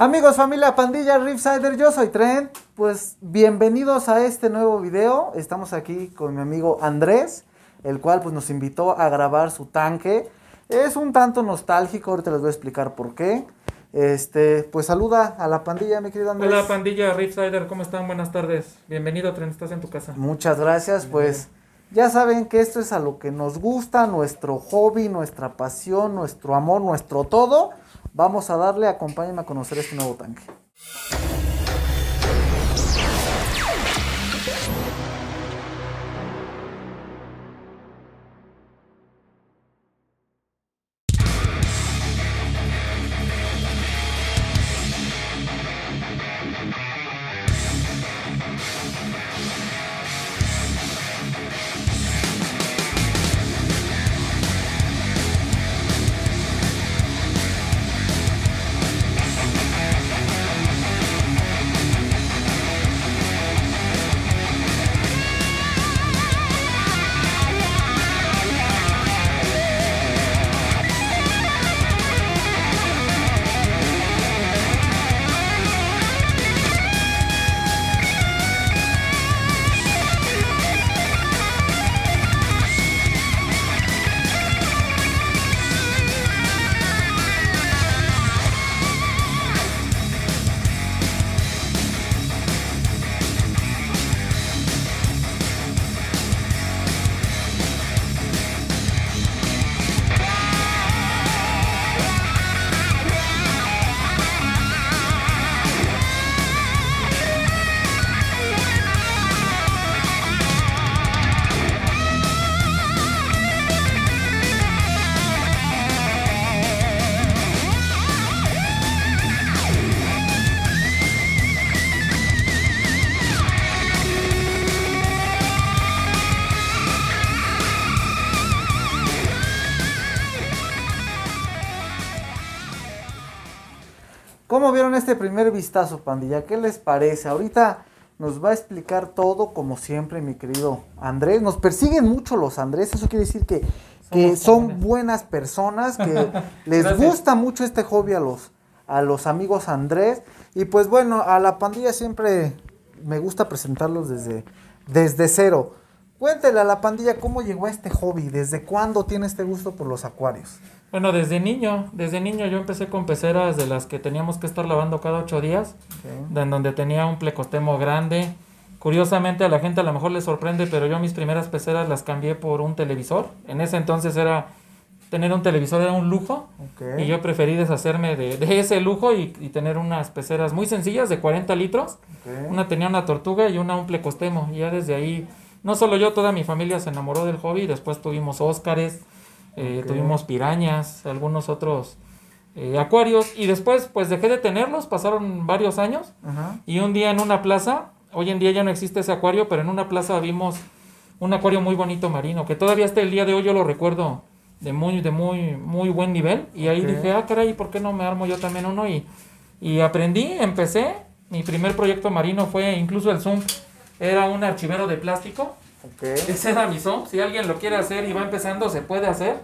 Amigos, familia, pandilla, Ripsider, yo soy Trent. Pues bienvenidos a este nuevo video. Estamos aquí con mi amigo Andrés, el cual pues nos invitó a grabar su tanque. Es un tanto nostálgico, ahorita les voy a explicar por qué. Pues saluda a la pandilla, mi querido Andrés. Hola pandilla, Ripsider, ¿cómo están? Buenas tardes. Bienvenido, Trent, estás en tu casa. Muchas gracias, pues ya saben que esto es a lo que nos gusta, nuestro hobby, nuestra pasión, nuestro amor, nuestro todo. Vamos a darle, acompáñenme a conocer este nuevo tanque. ¿Cómo vieron este primer vistazo, pandilla? ¿Qué les parece? Ahorita nos va a explicar todo, como siempre, mi querido Andrés. Nos persiguen mucho los Andrés, eso quiere decir que son buenas personas, que les gusta mucho este hobby a los amigos Andrés. Y pues bueno, a la pandilla siempre me gusta presentarlos desde cero. Cuéntele a la pandilla cómo llegó a este hobby, desde cuándo tiene este gusto por los acuarios. Bueno, desde niño yo empecé con peceras de las que teníamos que estar lavando cada 8 días, en donde tenía un plecostemo grande. Curiosamente a la gente a lo mejor le sorprende, pero yo mis primeras peceras las cambié por un televisor. En ese entonces tener un televisor era un lujo, y yo preferí deshacerme de ese lujo y tener unas peceras muy sencillas de 40 litros. Una tenía una tortuga y una un plecostemo, y ya desde ahí, no solo yo, toda mi familia se enamoró del hobby. Después tuvimos óscares, tuvimos pirañas, algunos otros acuarios, y después pues dejé de tenerlos, pasaron varios años. Y un día en una plaza, hoy en día ya no existe ese acuario, pero en una plaza vimos un acuario muy bonito marino, que todavía hasta el día de hoy yo lo recuerdo de muy buen nivel, y ahí dije, caray, ¿por qué no me armo yo también uno? Y aprendí, empecé, mi primer proyecto marino fue incluso el Zoom, era un archivero de plástico. Ese era mi Zoom. Si alguien lo quiere hacer y va empezando, se puede hacer.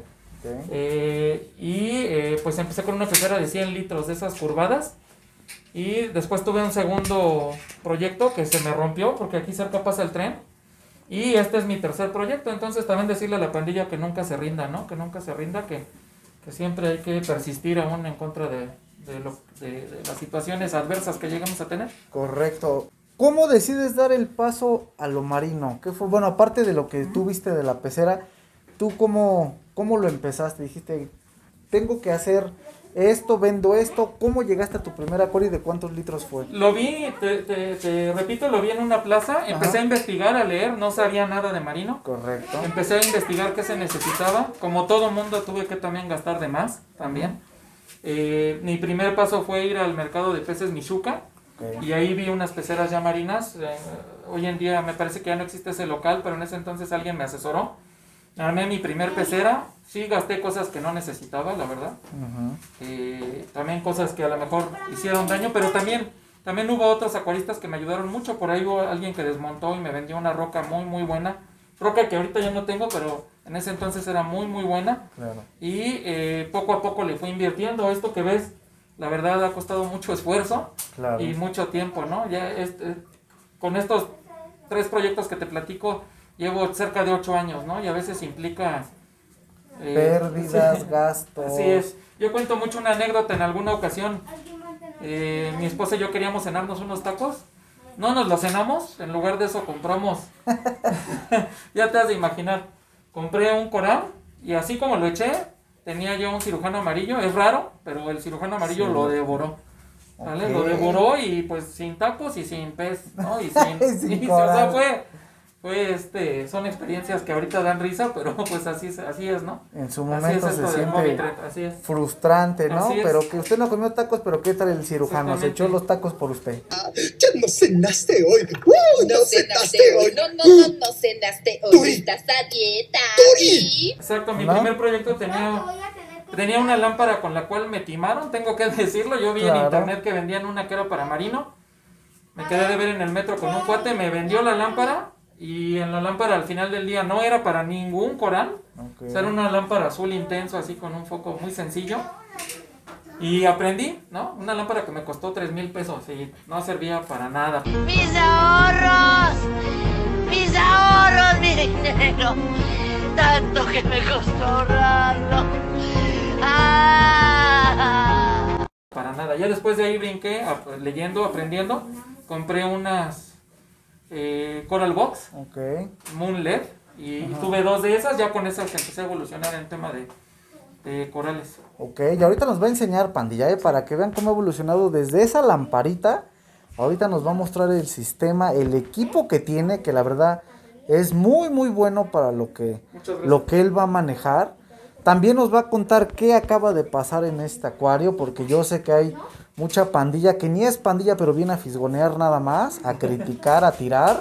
Pues empecé con una pecera de 100 litros de esas curvadas. Y después tuve un segundo proyecto que se me rompió, porque aquí cerca pasa el tren. Y este es mi tercer proyecto. Entonces también decirle a la pandilla que nunca se rinda, ¿no? Que nunca se rinda, que siempre hay que persistir aún en contra de las situaciones adversas que llegamos a tener. Correcto. ¿Cómo decides dar el paso a lo marino? ¿Qué fue? Bueno, aparte de lo que tú viste de la pecera, ¿tú cómo lo empezaste? Dijiste, tengo que hacer esto, vendo esto. ¿Cómo llegaste a tu primer acuario y de cuántos litros fue? Lo vi, te repito, lo vi en una plaza. Empecé a investigar, a leer, no sabía nada de marino. Correcto. Empecé a investigar qué se necesitaba. Como todo mundo, tuve que también gastar de más, también. Mi primer paso fue ir al mercado de peces Michuca. Y ahí vi unas peceras ya marinas. Hoy en día me parece que ya no existe ese local, pero en ese entonces alguien me asesoró. Armé mi primer pecera. Sí gasté cosas que no necesitaba, la verdad. También cosas que a lo mejor hicieron daño, pero también hubo otros acuaristas que me ayudaron mucho. Por ahí hubo alguien que desmontó y me vendió una roca muy buena. Roca que ahorita ya no tengo, pero en ese entonces era muy buena. Claro. Y poco a poco le fui invirtiendo. Esto que ves la verdad ha costado mucho esfuerzo y mucho tiempo, ¿no? Ya con estos 3 proyectos que te platico, llevo cerca de 8 años, ¿no? Y a veces implica... pérdidas, sí, gastos. Así es. Yo cuento mucho una anécdota en alguna ocasión. Mi esposa y yo queríamos cenarnos unos tacos. No nos los cenamos, en lugar de eso compramos. Ya te has de imaginar. Compré un coral y así como lo eché, tenía yo un cirujano amarillo. Es raro, pero el cirujano amarillo lo devoró. ¿Vale? Okay. Lo devoró y pues sin tacos y sin pez, ¿no? Y sin o sea, son experiencias que ahorita dan risa, pero pues así es, ¿no? En su momento se siente frustrante, ¿no? Pero que usted no comió tacos, pero ¿qué tal el cirujano? Se echó los tacos por usted. Ya no cenaste hoy. No cenaste hoy. No cenaste hoy. Estás a dieta. Exacto, mi primer proyecto tenía una lámpara con la cual me timaron, tengo que decirlo. Yo vi en internet que vendían una que era para marino. Me quedé de ver en el metro con un cuate, me vendió la lámpara. Y en la lámpara al final del día no era para ningún coral. O sea, era una lámpara azul intenso, así con un foco muy sencillo. Y aprendí, ¿no? Una lámpara que me costó 3,000 pesos y no servía para nada. ¡Mis ahorros, mi dinero! Tanto que me costó ahorrarlo. Para nada. Ya después de ahí brinqué, leyendo, aprendiendo. Compré unas Coral Box, Moon LED, y tuve 2 de esas. Ya con esas empecé a evolucionar en tema de corales. Ok, y ahorita nos va a enseñar, pandilla, para que vean cómo ha evolucionado desde esa lamparita. Ahorita nos va a mostrar el sistema, el equipo que tiene, que la verdad es muy muy bueno para lo que él va a manejar. También nos va a contar qué acaba de pasar en este acuario, porque yo sé que hay mucha pandilla que ni es pandilla, pero viene a fisgonear nada más, a criticar, a tirar.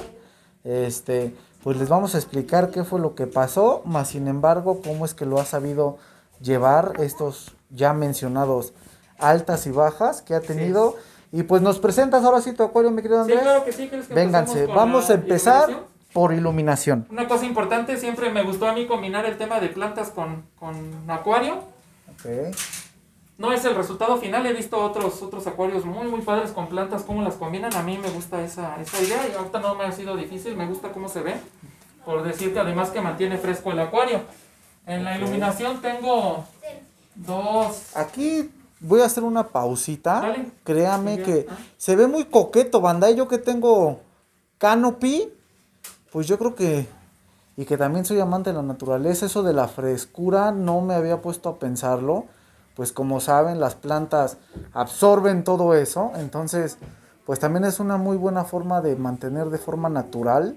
Pues les vamos a explicar qué fue lo que pasó, más sin embargo, cómo es que lo ha sabido llevar estos ya mencionados altas y bajas que ha tenido. Sí. Y pues nos presentas ahora sí tu acuario, mi querido Andrés. Sí, claro que sí. ¿Quieres que vénganse, vamos a empezar por iluminación. Una cosa importante, siempre me gustó a mí combinar el tema de plantas con acuario. Ok. No es el resultado final, he visto otros acuarios muy muy padres con plantas, cómo las combinan. A mí me gusta esa idea y ahorita no me ha sido difícil, me gusta cómo se ve. Por decirte además que mantiene fresco el acuario. En la iluminación tengo 2... Aquí voy a hacer una pausita. Dale. Créame que se ve muy coqueto, banda. Y yo que tengo canopy, pues yo creo que... Y que también soy amante de la naturaleza, eso de la frescura no me había puesto a pensarlo. Pues como saben, las plantas absorben todo eso. Entonces, pues también es una muy buena forma de mantener de forma natural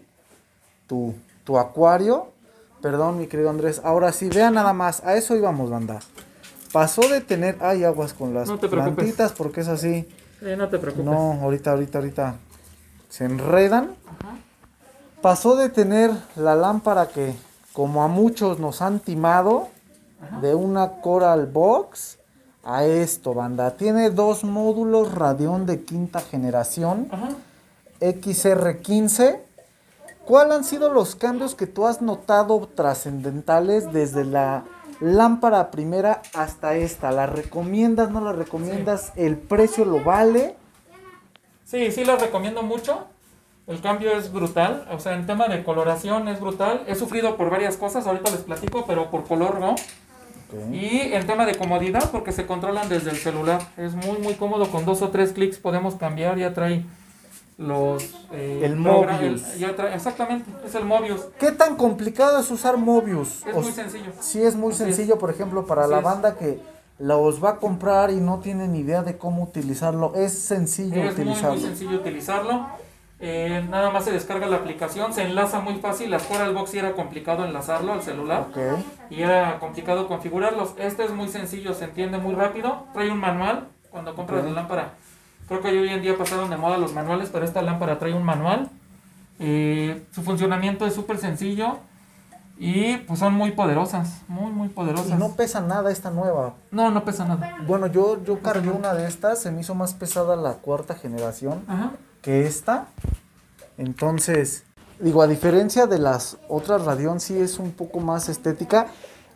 tu acuario. Perdón, mi querido Andrés. Ahora sí, vean nada más. A eso íbamos, banda. Pasó de tener... Ay, aguas con las plantitas porque es así. No te preocupes. No, ahorita se enredan. Ajá. Pasó de tener la lámpara que, como a muchos nos han timado, ajá, de una Coral Box a esto, banda. Tiene 2 módulos Radión de 5ª generación, ajá, XR15. ¿Cuáles han sido los cambios que tú has notado trascendentales desde la lámpara primera hasta esta? ¿La recomiendas, no la recomiendas? Sí. ¿El precio lo vale? Sí, la recomiendo mucho. El cambio es brutal, o sea, en tema de coloración es brutal. He sufrido por varias cosas, ahorita les platico, pero por color no. Okay. Y en tema de comodidad, porque se controlan desde el celular. Es muy muy cómodo, con 2 o 3 clics podemos cambiar, ya trae los... el Mobius. Exactamente, es el Mobius. ¿Qué tan complicado es usar Mobius? Es muy sencillo. Sí, es muy sencillo, por ejemplo, para la banda que los va a comprar y no tienen idea de cómo utilizarlo. Es sencillo utilizarlo. Es muy sencillo utilizarlo. Nada más se descarga la aplicación, se enlaza muy fácil. Las Coral Box sí era complicado enlazarlo al celular, okay, y era complicado configurarlos. Este es muy sencillo, se entiende muy rápido. Trae un manual cuando compras la lámpara. Creo que hoy en día pasaron de moda los manuales, pero esta lámpara trae un manual. Su funcionamiento es súper sencillo y pues son muy poderosas, muy poderosas. Y no pesa nada esta nueva. No pesa nada. Bueno, yo cargué una de estas, se me hizo más pesada la 4ª generación, ajá, que esta. Entonces, digo, a diferencia de las otras Radión, sí es un poco más estética.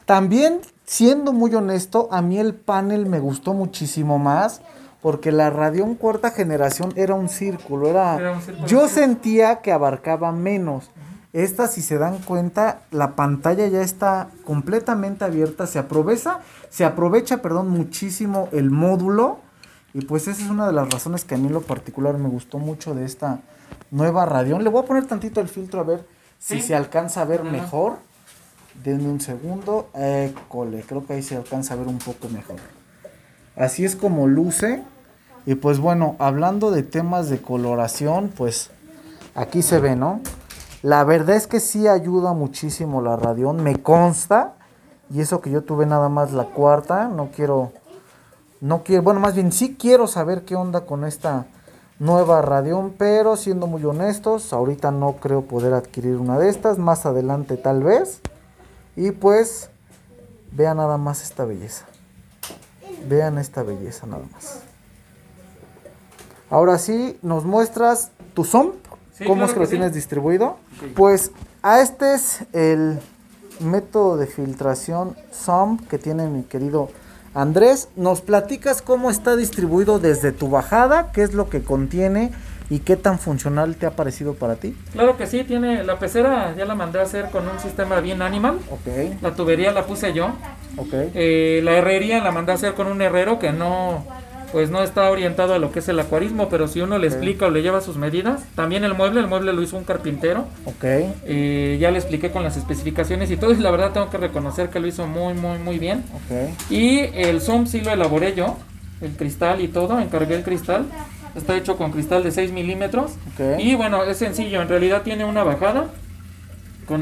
También, siendo muy honesto, a mí el panel me gustó muchísimo más porque la Radeon cuarta generación era un círculo, yo sentía que abarcaba menos. Esta, si se dan cuenta, la pantalla ya está completamente abierta, se aprovecha, muchísimo el módulo, y pues esa es una de las razones que a mí en lo particular me gustó mucho de esta nueva Radeon. Le voy a poner tantito el filtro a ver si se alcanza a ver mejor. Denme un segundo. Creo que ahí se alcanza a ver un poco mejor. Así es como luce. Y pues bueno, hablando de temas de coloración, pues aquí se ve, ¿no? La verdad es que sí ayuda muchísimo la Radeon, me consta. Y eso que yo tuve nada más la cuarta, bueno, más bien sí quiero saber qué onda con esta nueva Radeon, pero siendo muy honestos, ahorita no creo poder adquirir una de estas, más adelante tal vez. Y pues, vean nada más esta belleza. Vean esta belleza nada más. Ahora sí, nos muestras tu SOMP. Sí, ¿cómo claro es que lo tienes distribuido? Okay. Pues, este es el método de filtración SOMP que tiene mi querido Andrés. ¿Nos platicas cómo está distribuido desde tu bajada? ¿Qué es lo que contiene? ¿Y qué tan funcional te ha parecido para ti? Claro que sí, tiene la pecera, ya la mandé a hacer con un sistema bien animal. Okay. La tubería la puse yo. Okay. La herrería la mandé a hacer con un herrero que no está orientado a lo que es el acuarismo, pero si uno le explica o le lleva sus medidas. También el mueble lo hizo un carpintero. Okay. Ya le expliqué con las especificaciones y todo, y la verdad tengo que reconocer que lo hizo muy, muy, muy bien. Okay. Y el zoom sí lo elaboré yo, el cristal y todo, encargué el cristal. Está hecho con cristal de 6 milímetros. Okay. Y bueno, es sencillo. En realidad tiene una bajada con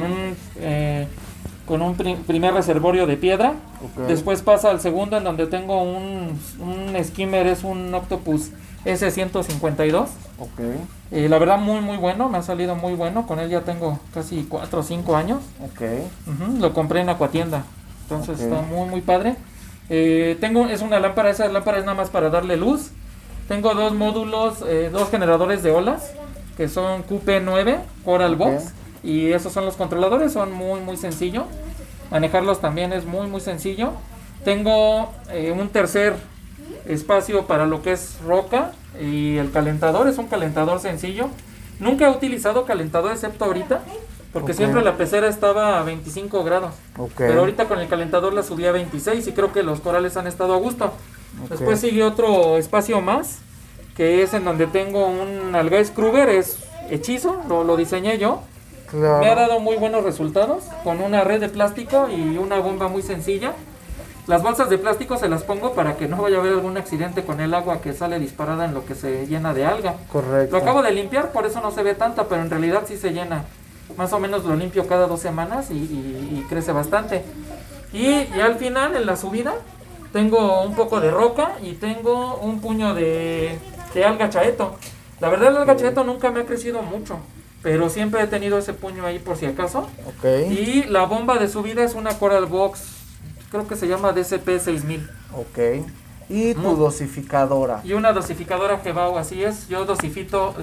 un primer reservorio de piedra. Okay. Después pasa al segundo, en donde tengo un skimmer, es un Octopus S152. Okay. La verdad muy muy bueno, me ha salido muy bueno. Con él ya tengo casi 4 o 5 años. Okay. Lo compré en Acuatienda. Entonces está muy muy padre. Es una lámpara, esa lámpara es nada más para darle luz. Tengo dos módulos, dos generadores de olas, que son QP9 Coral Box, y esos son los controladores, son muy muy sencillo. Manejarlos también es muy muy sencillo. Tengo un tercer espacio para lo que es roca, y el calentador es un calentador sencillo. Nunca he utilizado calentador excepto ahorita, porque siempre la pecera estaba a 25 grados. Pero ahorita con el calentador la subí a 26 y creo que los corales han estado a gusto. Después sigue otro espacio más, que es en donde tengo un alga scrubber, es hechizo, lo diseñé yo. Claro. Me ha dado muy buenos resultados con una red de plástico y una bomba muy sencilla. Las bolsas de plástico se las pongo para que no vaya a haber algún accidente con el agua que sale disparada en lo que se llena de alga. Correcto. Lo acabo de limpiar, por eso no se ve tanta, pero en realidad sí se llena. Más o menos lo limpio cada 2 semanas y crece bastante. Y al final, en la subida, tengo un poco de roca y tengo un puño de alga chaeto. La verdad, el alga chaeto nunca me ha crecido mucho, pero siempre he tenido ese puño ahí por si acaso. Y la bomba de subida es una Coral Box, creo que se llama DCP 6000. Y tu dosificadora. Y una dosificadora Gebau, así es. Yo dosifico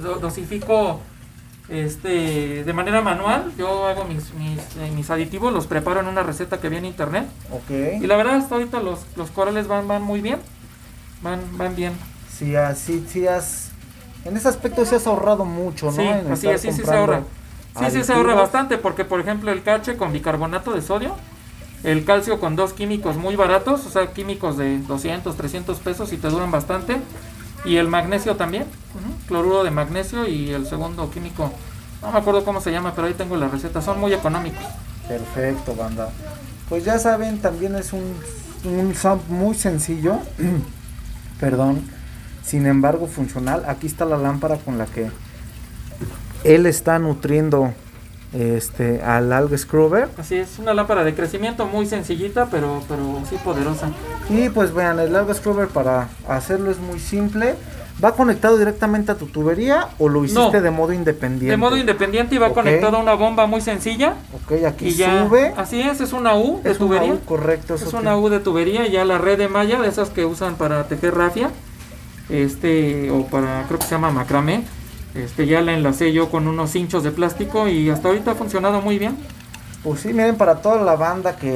de manera manual. Yo hago mis aditivos, los preparo en una receta que vi en internet. Y la verdad, hasta ahorita los corales van muy bien. Van bien. Sí, en ese aspecto sí has ahorrado mucho, ¿no? Sí, así se ahorra. Sí se ahorra bastante, porque por ejemplo el cache con bicarbonato de sodio, el calcio con 2 químicos muy baratos, o sea, químicos de 200, 300 pesos y te duran bastante. Y el magnesio también, cloruro de magnesio, y el segundo químico, no me acuerdo cómo se llama, pero ahí tengo la receta, son muy económicos. Perfecto, banda. Pues ya saben, también es un SOMP muy sencillo, sin embargo funcional. Aquí está la lámpara con la que él está nutriendo al alga scrubber. Así es, una lámpara de crecimiento muy sencillita, pero sí poderosa. Y pues vean, el alga scrubber, para hacerlo es muy simple. ¿Va conectado directamente a tu tubería o lo hiciste de modo independiente? De modo independiente, y va conectado a una bomba muy sencilla. Aquí sube. Así es una U de tubería. Una U, correcto. Es una U de tubería, y ya la red de malla, de esas que usan para tejer rafia, o para, creo que se llama macramé. Ya la enlacé yo con unos cinchos de plástico y hasta ahorita ha funcionado muy bien. Pues sí, miren, para toda la banda que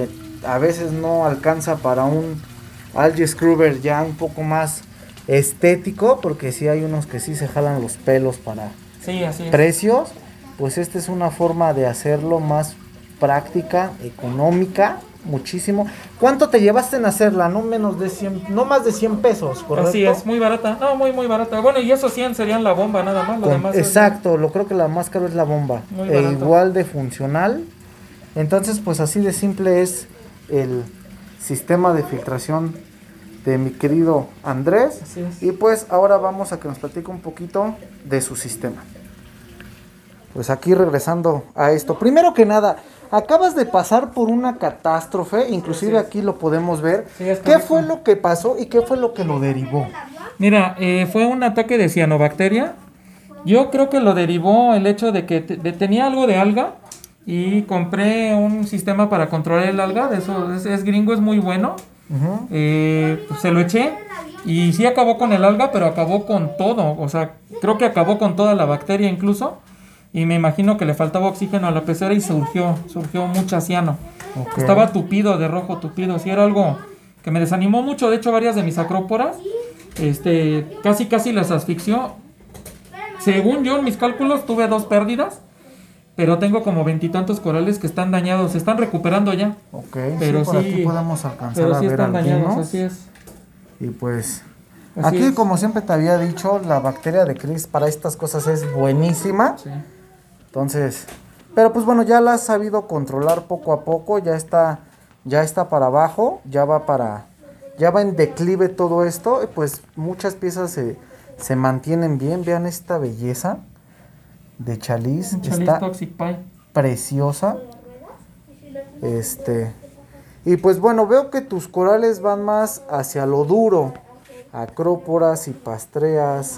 a veces no alcanza para un algae scrubber ya un poco más estético, porque sí hay unos que sí se jalan los pelos para Sí, así es. precios, pues esta es una forma de hacerlo más práctica, económica, muchísimo. ¿Cuánto te llevaste en hacerla? No menos de 100, no más de 100 pesos, ¿correcto? Así es, muy barata. No, muy barata. Bueno, y esos 100 serían la bomba nada más. Lo demás Exacto, lo creo que la más caro es la bomba. Muy barato. Igual de funcional. Entonces, pues así de simple es el sistema de filtración de mi querido Andrés. Así es. Y pues ahora vamos a que nos platique un poquito de su sistema. Pues aquí regresando a esto. Primero que nada, acabas de pasar por una catástrofe, inclusive aquí lo podemos ver. Sí, es ¿Qué correcto. fue lo que pasó y qué fue lo que lo derivó? Mira, fue un ataque de cianobacteria. Yo creo que lo derivó el hecho de que tenía algo de alga y compré un sistema para controlar el alga. De eso es gringo, es muy bueno. Ujú. Pues se lo eché y sí acabó con el alga, pero acabó con todo. O sea, creo que acabó con toda la bacteria incluso. Y me imagino que le faltaba oxígeno a la pecera y surgió mucha ciano. Ok. Estaba tupido, de rojo tupido. Sí, era algo que me desanimó mucho. De hecho, varias de mis acróporas, casi las asfixió. Según yo, en mis cálculos, tuve 2 pérdidas. Pero tengo como 20 y tantos corales que están dañados. Se están recuperando ya. Ok, Pero sí, por sí, aquí podemos alcanzar Pero a sí ver están dañados, algunos. así es. Y pues, Así aquí es. como siempre te había dicho, la bacteria de Cris para estas cosas es buenísima. Sí. Entonces, pero pues bueno, ya la has sabido controlar poco a poco, ya está para abajo, ya va en declive todo esto, y pues muchas piezas se mantienen bien. Vean esta belleza de chaliz, Un Chalice está Toxic Pie. preciosa. Y pues bueno, veo que tus corales van más hacia lo duro, acróporas, hipastreas,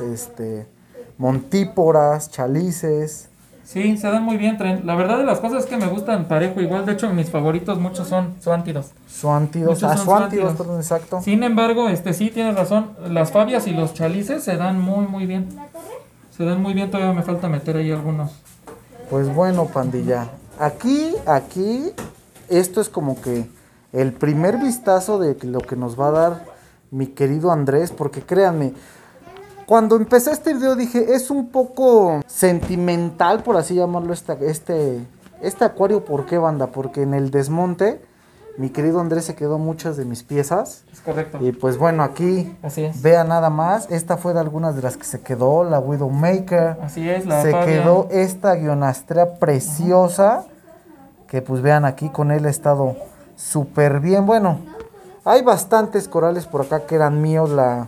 montíporas, chalices. Sí, se dan muy bien. La verdad de las cosas es que me gustan parejo igual. De hecho, mis favoritos muchos son suántidos. Suántidos, Muchos son suántidos, suántidos. perdón, exacto. Sin embargo, sí tienes razón. Las fabias y los chalices se dan muy bien. Se dan muy bien. Todavía me falta meter ahí algunos. Pues bueno, pandilla, aquí, esto es como que el primer vistazo de lo que nos va a dar mi querido Andrés, porque créanme, cuando empecé este video dije, es un poco sentimental, por así llamarlo, este acuario. ¿Por qué, banda? Porque en el desmonte, mi querido Andrés se quedó muchas de mis piezas. Es correcto. Y pues bueno, aquí Así es. vean nada más, esta fue de algunas de las que se quedó, la Widowmaker. Así es, la Se fabia. quedó esta guionastrea preciosa, que pues vean aquí con él ha estado súper bien. Bueno, hay bastantes corales por acá que eran míos, la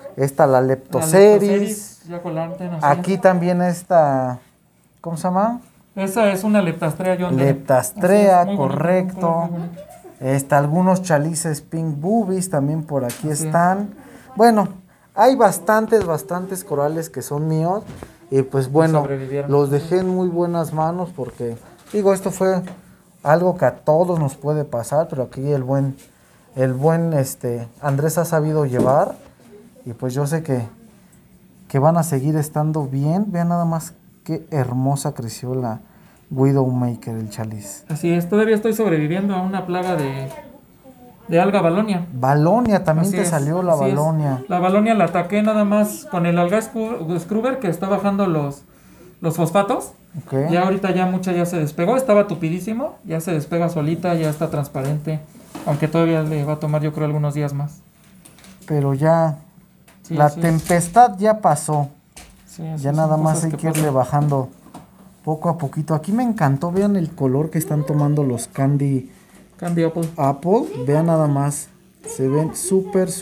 Leptoceris. Ya con la antena, sí. Aquí también esta, ¿cómo se llama? Esa es una leptastrea, John. Leptastrea, Así es, muy bonito, correcto. muy bonito. Algunos chalices pink boobies también por aquí Así es. están. Bueno, hay bastantes corales que son míos. Y pues bueno, sobrevivieron. los dejé en muy buenas manos porque, digo, esto fue algo que a todos nos puede pasar, pero aquí el buen Andrés ha sabido llevar. Y pues yo sé que van a seguir estando bien. Vean nada más qué hermosa creció la Widowmaker, el chaliz. Así es, todavía estoy sobreviviendo a una plaga de alga Valonia. Valonia, también Así te es, salió la así es. Valonia. La Valonia la ataqué nada más con el alga scrubber que está bajando los fosfatos. Ok. Ya ahorita mucha ya se despegó, estaba tupidísimo, ya se despega solita, ya está transparente. Aunque todavía le va a tomar yo creo algunos días más. Pero ya, Sí, la así es. tempestad ya pasó. Sí, así Ya son nada más cosas hay que que irle pasan. bajando poco a poquito. Aquí me encantó, vean el color que están tomando los Candy Candy Apple. Apple. Vean nada más, se ven súper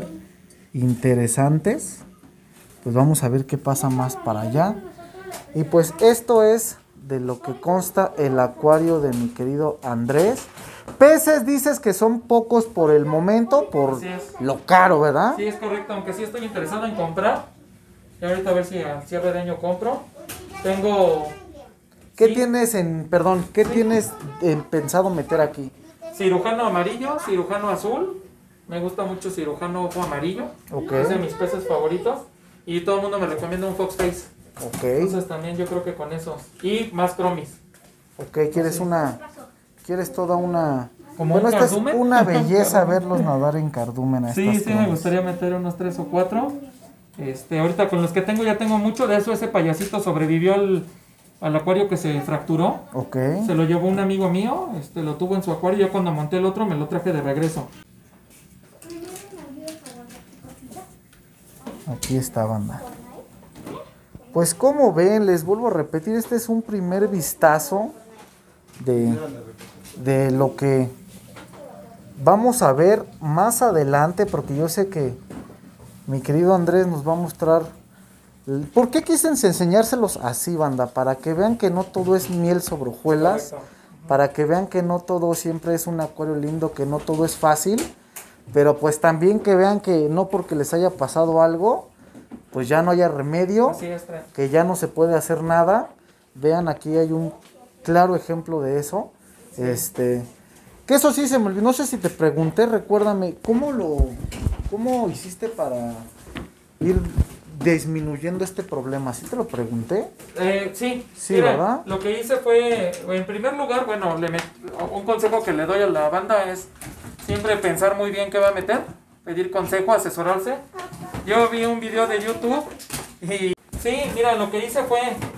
interesantes. Pues vamos a ver qué pasa más para allá. Y pues esto es de lo que consta el acuario de mi querido Andrés. Peces dices que son pocos por el momento, por Así es. lo caro, ¿verdad? Sí, es correcto, aunque sí estoy interesado en comprar. Y ahorita a ver si al cierre de año compro. Tengo... ¿Qué sí, tienes tienes pensado meter aquí? cirujano amarillo, cirujano azul. Me gusta mucho cirujano ojo amarillo. Ok. Es de mis peces favoritos. Y todo el mundo me recomienda un Fox Face. Ok, Entonces también yo creo que con esos. Y más cromis. ok, quieres toda una como Bueno, un esta es cardumen. una belleza verlos nadar en cardumen a Sí, estas sí, me cosas. gustaría meter unos 3 o 4. Ahorita con los que tengo ya tengo mucho. De eso ese payasito sobrevivió al acuario que se fracturó. Ok. Se lo llevó un amigo mío, lo tuvo en su acuario. Yo cuando monté el otro me lo traje de regreso. Aquí está, banda. Pues como ven, les vuelvo a repetir, este es un primer vistazo de lo que vamos a ver más adelante, porque yo sé que mi querido Andrés nos va a mostrar. ¿Por qué quise enseñárselos así, banda? Para que vean que no todo es miel sobre hojuelas, Correcto. para que vean que no todo siempre es un acuario lindo, que no todo es fácil, pero pues también que vean que no porque les haya pasado algo, pues ya no haya remedio, Así es, Fred. que ya no se puede hacer nada. Vean, aquí hay un claro ejemplo de eso. Que eso sí se me olvidó, no sé si te pregunté, recuérdame, ¿cómo hiciste para ir disminuyendo este problema? ¿Sí te lo pregunté? Sí, Sí, mira, ¿verdad? lo que hice fue, en primer lugar, bueno, un consejo que le doy a la banda es siempre pensar muy bien qué va a meter, pedir consejo, asesorarse. Yo vi un video de YouTube y sí, mira, lo que hice fue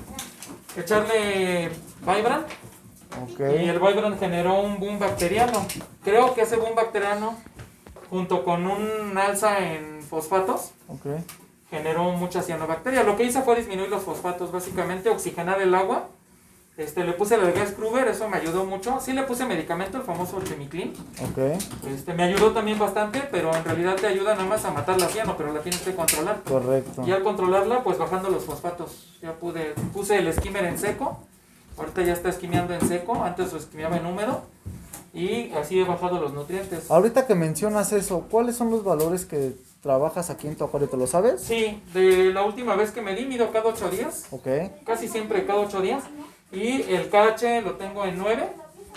echarle Vibrant Ok. y el Vibrant generó un boom bacteriano. Creo que ese boom bacteriano, junto con un alza en fosfatos, Ok. generó mucha cianobacteria. Lo que hice fue disminuir los fosfatos, básicamente oxigenar el agua. Le puse la de gas Kruger, eso me ayudó mucho. Sí le puse medicamento, el famoso Chemiclean. Ok. Me ayudó también bastante, pero en realidad te ayuda nada más a matar la ciano, pero la tienes que controlar. Correcto. Y al controlarla, pues bajando los fosfatos. Puse el skimmer en seco. Ahorita ya está esquimeando en seco, antes lo esquimeaba en húmedo. Y así he bajado los nutrientes. Ahorita que mencionas eso, ¿cuáles son los valores que trabajas aquí en tu acuario? ¿Te lo sabes? Sí, de la última vez que medí, mido cada 8 días. Ok. Casi siempre cada 8 días. Y el KH lo tengo en 9.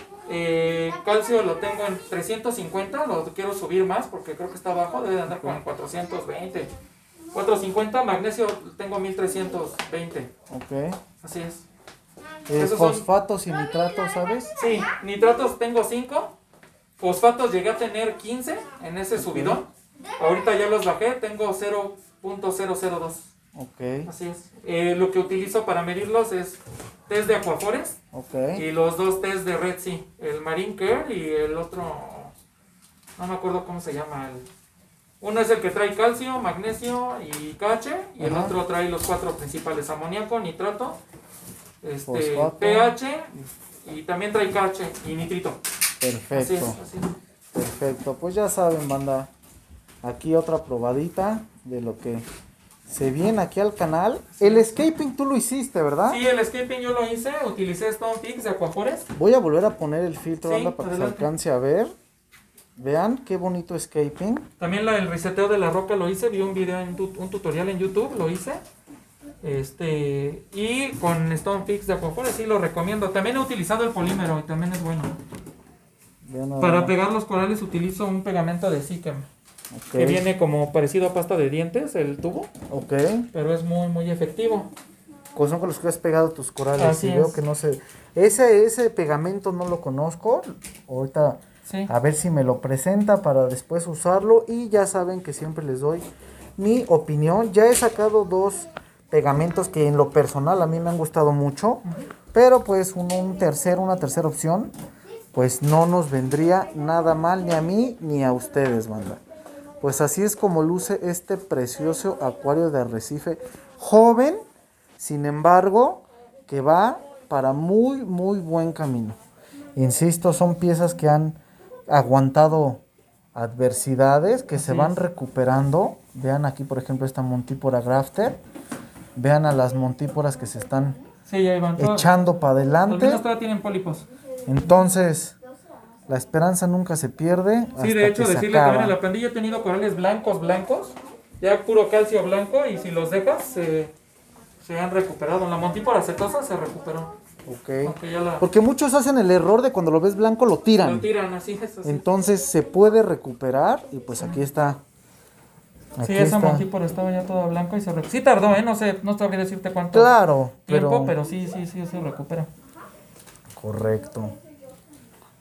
Calcio lo tengo en 350. Lo quiero subir más porque creo que está bajo. Debe de andar con 420. 450. Magnesio tengo 1320. Ok. Así es. Esos son- Fosfatos y nitratos, ¿sabes? Sí, nitratos tengo 5. Fosfatos llegué a tener 15 en ese subidón. Ahorita ya los bajé. Tengo 0.002. Ok. Así es. Lo que utilizo para medirlos es test de Aquafores Ok. y los dos test de Red Sea, el Marine Care y el otro, no me acuerdo cómo se llama. Uno es el que trae calcio, magnesio y KH y el Ajá. otro trae los 4 principales, amoníaco, nitrato, Fosfato. pH y también trae KH y nitrito. Así es, Perfecto. así es. Perfecto. Pues ya saben, banda. Aquí otra probadita de lo que se viene aquí al canal. El escaping tú lo hiciste, ¿verdad? Sí, el escaping yo lo hice, utilicé Stonefix de Aquafores. Voy a volver a poner el filtro, Sí, banda, para que se adelante. alcance a ver. Vean qué bonito escaping. También el reseteo de la roca lo hice, vi un video un tutorial en YouTube, lo hice. Y con Stonefix de Aquafores sí lo recomiendo. También he utilizado el polímero y también es bueno. Vean nada Para más. pegar los corales utilizo un pegamento de Sikkem, Ok. que viene como parecido a pasta de dientes, el tubo, Ok. pero es muy muy efectivo. Son con los que has pegado tus corales. Así y veo es. que no sé. Ese pegamento no lo conozco. Ahorita Sí. a ver si me lo presenta para después usarlo. Y ya saben que siempre les doy mi opinión. Ya he sacado 2 pegamentos que en lo personal a mí me han gustado mucho. Pero pues una tercera opción, pues no nos vendría nada mal ni a mí ni a ustedes, banda. Pues así es como luce este precioso acuario de arrecife joven, sin embargo, que va para muy muy buen camino. Insisto, son piezas que han aguantado adversidades, que se Así van es. recuperando. Vean aquí, por ejemplo, esta montípora grafter. Vean a las montíporas que se están Sí, ahí van. echando para adelante. Algunos todavía tienen pólipos. Entonces, la esperanza nunca se pierde. Sí, hasta de hecho, que se decirle acaba. también a la pandilla, he tenido corales blancos, ya puro calcio blanco, y si los dejas, se han recuperado. La montípora acetosa se recuperó. Ok. Aunque ya la Porque muchos hacen el error de cuando lo ves blanco lo tiran. lo tiran, así es. Así. Entonces se puede recuperar y pues aquí está. Sí, Aquí esa está. montípora estaba ya toda blanca y se recuperó. Sí tardó, no sé, no sabría decirte cuánto Claro, tiempo, pero pero sí se recupera. correcto.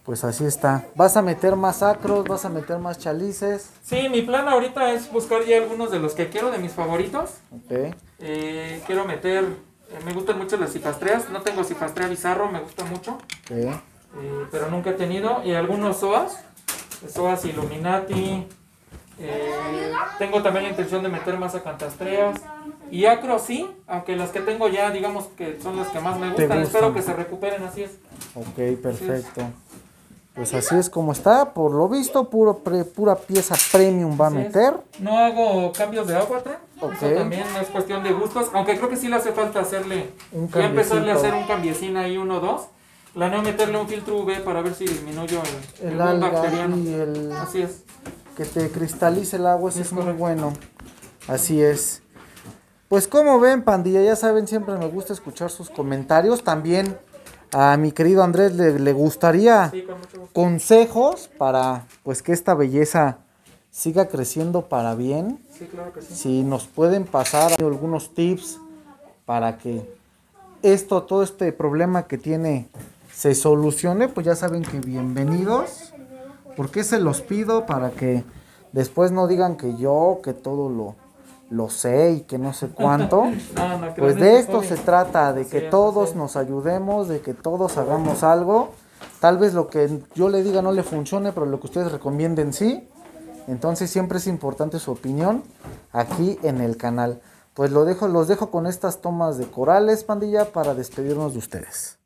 Pues así está. ¿Vas a meter más acros? ¿Vas a meter más chalices? Sí, mi plan ahorita es buscar ya algunos de los que quiero, de mis favoritos. Ok. Quiero meter, me gustan mucho las cifastreas. No tengo cifastrea bizarro, me gusta mucho. Ok. Pero nunca he tenido. Y algunos SOAS Illuminati. Tengo también la intención de meter más acantastreas. Y acro sí, aunque las que tengo ya, digamos que son las que más me gustan. Espero que se recuperen, así es. Ok, perfecto. Pues así es como está. Por lo visto, pura pieza premium va a meter. No hago cambios de agua, Ok. Eso también es cuestión de gustos. Aunque creo que sí le hace falta hacerle. Ya empezarle a hacer un cambiecín ahí, 1 o 2. Planeo meterle un filtro UV para ver si disminuyo el boom alga bacteriano. y el Así es. que te cristalice el agua, eso es muy correcto. bueno. Así es. Pues como ven, pandilla, ya saben, siempre me gusta escuchar sus comentarios. También a mi querido Andrés le gustaría Sí, con mucho gusto. consejos para pues que esta belleza siga creciendo para bien. Sí, claro que sí. Si nos pueden pasar algunos tips para que todo este problema que tiene se solucione, pues ya saben que bienvenidos. ¿Por qué se los pido? Para que después no digan que todo lo sé y que no sé cuánto. No, Pues creo de que esto sí. se trata, de que Así es, todos así es. nos ayudemos, de que todos hagamos algo. Tal vez lo que yo le diga no le funcione, pero lo que ustedes recomienden sí. Entonces siempre es importante su opinión aquí en el canal. Pues los dejo con estas tomas de corales, pandilla, para despedirnos de ustedes.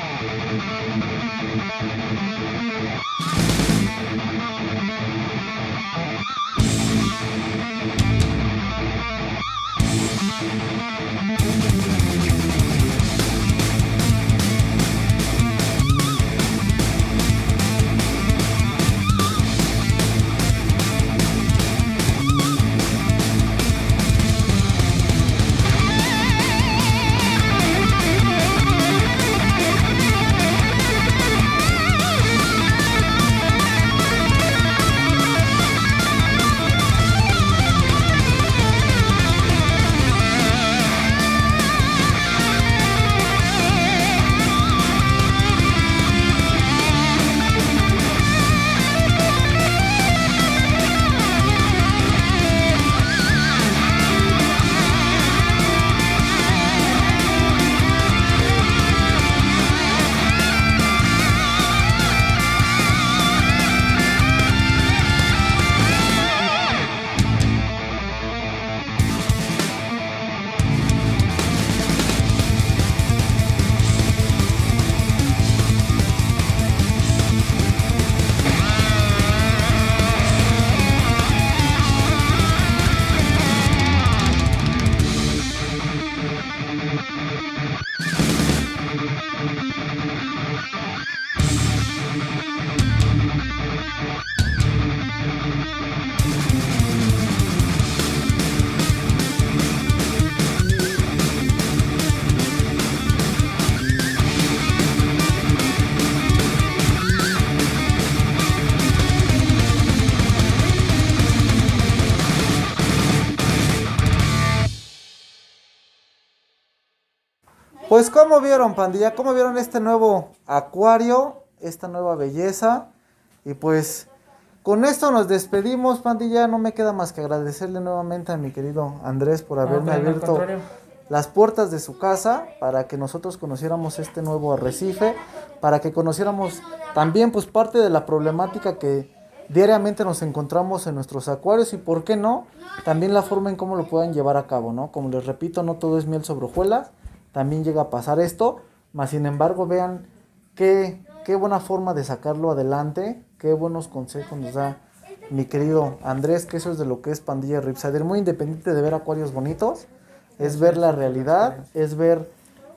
Pues ¿cómo vieron, pandilla? ¿Cómo vieron este nuevo acuario? Esta nueva belleza. Y pues con esto nos despedimos, pandilla. No me queda más que agradecerle nuevamente a mi querido Andrés por haberme al abierto contrario. las puertas de su casa para que nosotros conociéramos este nuevo arrecife, para que conociéramos también pues parte de la problemática que diariamente nos encontramos en nuestros acuarios y por qué no, también la forma en cómo lo puedan llevar a cabo, ¿no? Como les repito, no todo es miel sobre hojuelas, también llega a pasar esto, mas sin embargo vean qué buena forma de sacarlo adelante, qué buenos consejos nos da mi querido Andrés, que eso es de lo que es Pandilla Ripsider, muy independiente de ver acuarios bonitos, es ver la realidad, es ver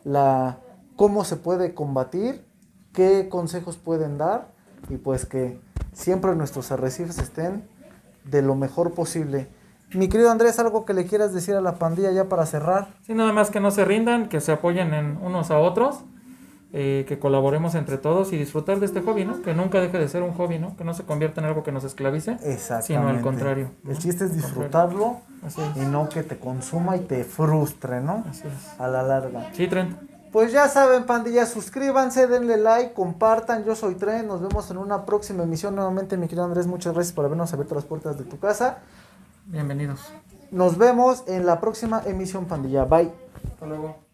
cómo se puede combatir, qué consejos pueden dar y pues que siempre nuestros arrecifes estén de lo mejor posible. Mi querido Andrés, ¿algo que le quieras decir a la pandilla ya para cerrar? Sí, nada más que no se rindan, que se apoyen en unos a otros, que colaboremos entre todos y disfrutar de este hobby, ¿no? Que nunca deje de ser un hobby, ¿no? Que no se convierta en algo que nos esclavice, sino al contrario. El chiste es disfrutarlo Así es. y no que te consuma y te frustre, ¿no? Así es. A la larga. Sí, Trent. Pues ya saben, pandilla, suscríbanse, denle like, compartan. Yo soy Tren, nos vemos en una próxima emisión. Nuevamente, mi querido Andrés, muchas gracias por habernos abierto las puertas de tu casa. Bienvenidos. Nos vemos en la próxima emisión, pandilla. Bye. Hasta luego.